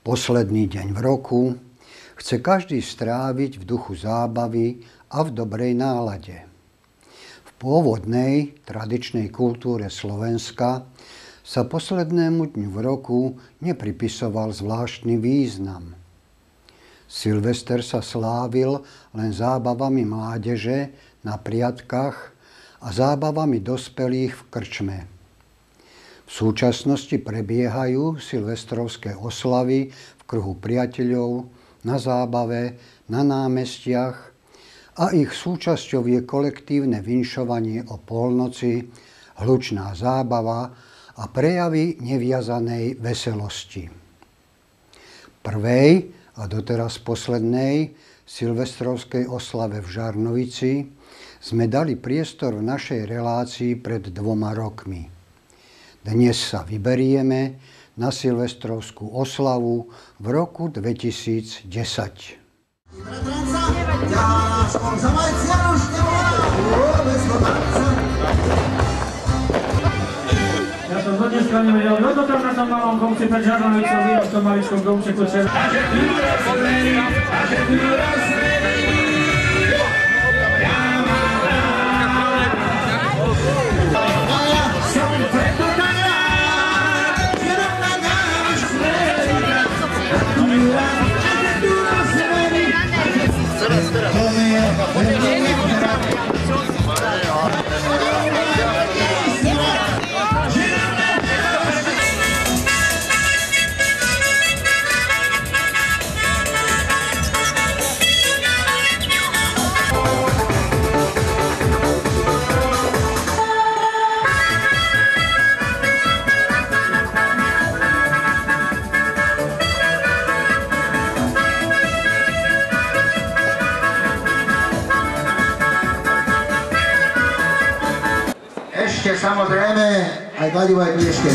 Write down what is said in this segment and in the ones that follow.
Posledný deň v roku chce každý stráviť v duchu zábavy a v dobrej nálade. V pôvodnej tradičnej kultúre Slovenska sa poslednému dňu v roku nepripisoval zvláštny význam. Silvester sa slávil len zábavami mládeže na priatkách a zábavami dospelých v krčme. V súčasnosti prebiehajú silvestrovské oslavy v kruhu priateľov, na zábave, na námestiach a ich súčasťou je kolektívne vinšovanie o polnoci, hlučná zábava a prejavy neviazanej veselosti. Prvej a doteraz poslednej silvestrovskej oslave v Žarnovici sme dali priestor v našej relácii pred 2 rokmi. Dnes sa vyberieme na silvestrovskú oslavu v roku 2010. Ja som do dneska nevedel, kto to tam na tom malom komci pred Žarnovicou vie v tom maličkom domčeku čer. Ešte samozrejme aj kladivo, aj kliešte.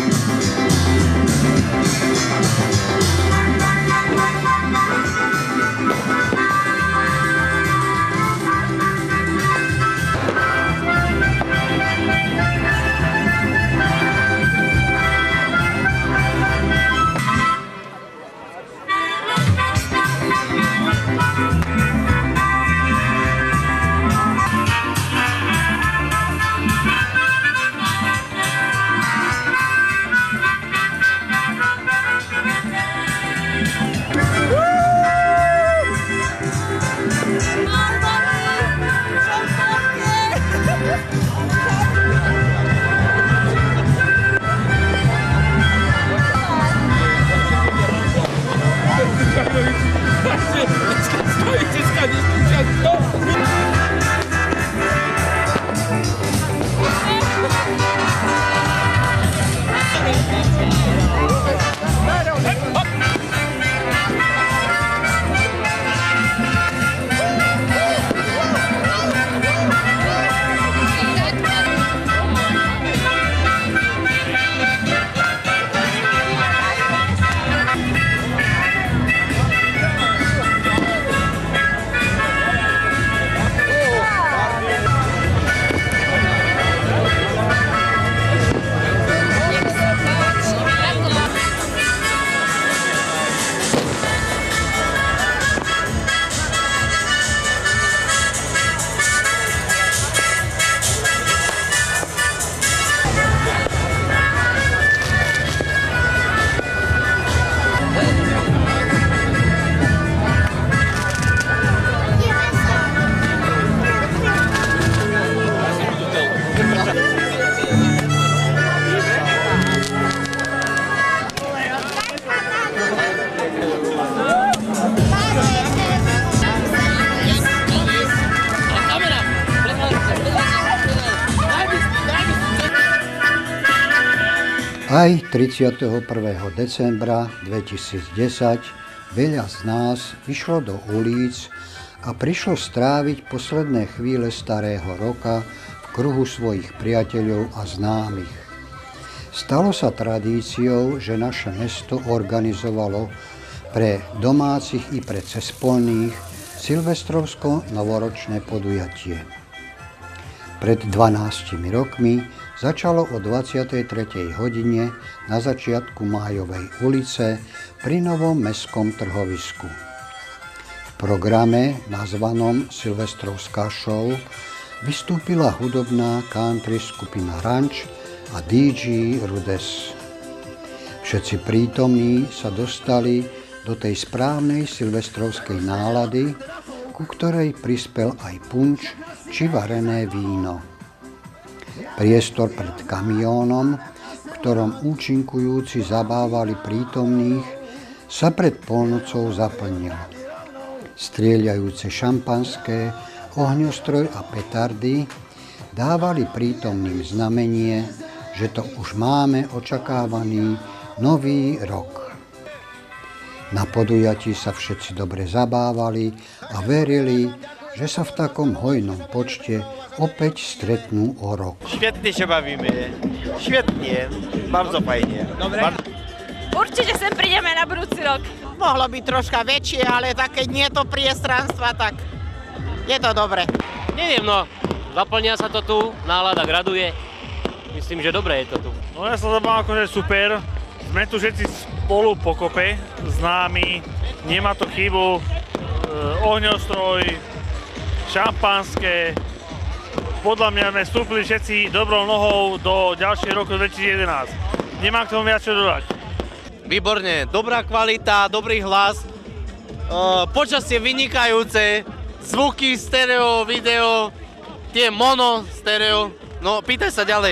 Aj 31. decembra 2010 veľa z nás vyšlo do ulic a prišlo stráviť posledné chvíle starého roka v kruhu svojich priateľov a známych. Stalo sa tradíciou, že naše mesto organizovalo pre domácich i pre cespolných silvestrovsko-novoročné podujatie. Pred 12 rokmi začalo o 23. hodine na začiatku Májovej ulice pri novom mestskom trhovisku. V programe nazvanom Silvestrovská show vystúpila hudobná country skupina Ranch a DJ Rudes. Všetci prítomní sa dostali do tej správnej silvestrovskej nálady, ku ktorej prispel aj punč či varené víno. Priestor pred kamiónom, v ktorom účinkujúci zabávali prítomných, sa pred polnocou zaplnil. Strieľajúce šampanské, ohňostroj a petardy dávali prítomným znamenie, že to už máme očakávaný nový rok. Na podujatí sa všetci dobre zabávali a verili, že sa v takom hojnom počte opäť stretnú o rok. Świetnie się bawimy, świetnie, bardzo fajnie. Určite sem prídeme na budúci rok. Mohlo byť troška väčšie, ale tak keď nie je to priestranstva, tak je to dobre. Neviem, no, zaplňa sa to tu, nálada graduje. Myslím, že dobre je to tu. No ja sa zabávam akože super. Sme tu všetci spolu pokope, známi, nemá to chybu, ohňostroj, šampanské. Podľa mňa sme vstúpili všetci dobrou nohou do ďalšieho roku 2011. Nemám k tomu viac čo dodať. Výborne, dobrá kvalita, dobrý hlas, počasie vynikajúce, zvuky, stereo, video, tie mono, stereo, no pýtaj sa ďalej.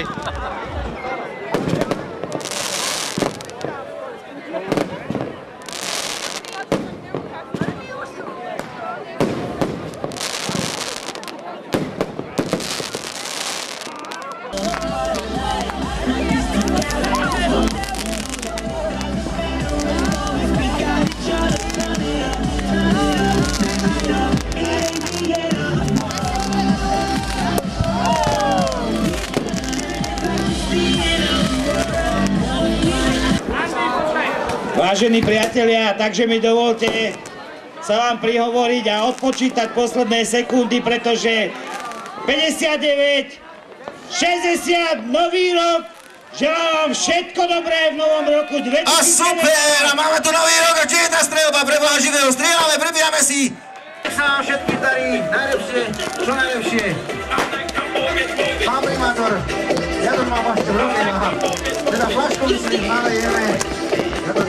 Vážení priatelia, takže mi dovolte sa vám prihovoriť a odpočítať posledné sekundy, pretože 59, 60, nový rok, želám vám všetko dobré v novom roku 2019. A super, a máme tu nový rok a čiže tá streľba pre Boha živého. Strieľame, prebíjame si. Nech sa vám všetky darí, najlepšie, čo najlepšie. Pán primátor, ja to mám vašte v ruke, teda flašku myslím, nalejeme. Ja to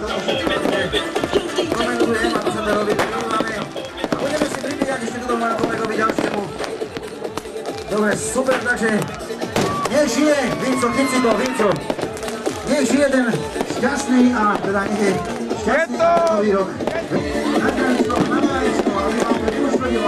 komentujem, ako sa to robí, pribývame. A budeme si pribíjať ešte toto môjho kolegovi ďalšiemu. Dobre, super, takže nech žije, Vinco, chyť si to, Vinco. Nech žije ten šťastný a teda nech je šťastný nový rok. Na Krajinsko, aby vám to neuškodilo.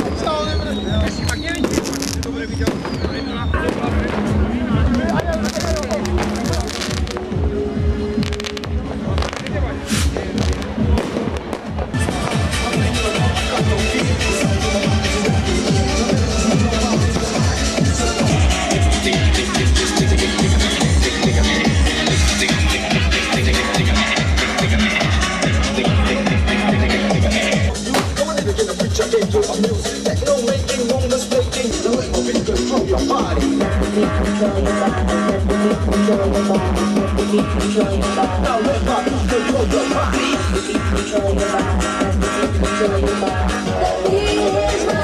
Dobre, videl. Here's my